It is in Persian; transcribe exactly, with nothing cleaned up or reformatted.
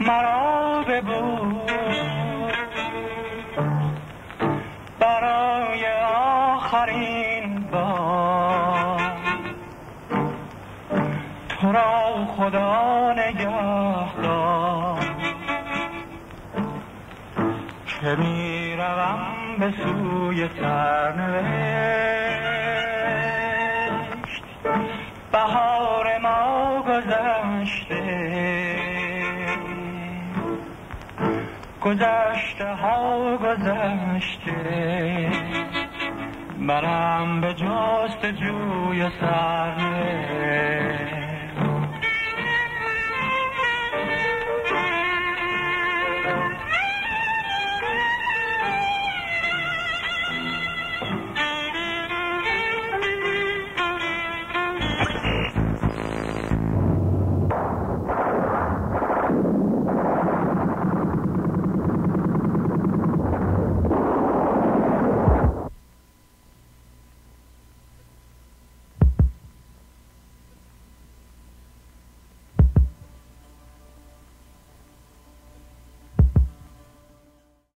مرا ببود برای آخرین بار. تو را خدا نگهدار که می روم به سوی سرنوشت. بهار ما گذشته، گذشته ها گذشته، منم به جست جوی سرنوشت.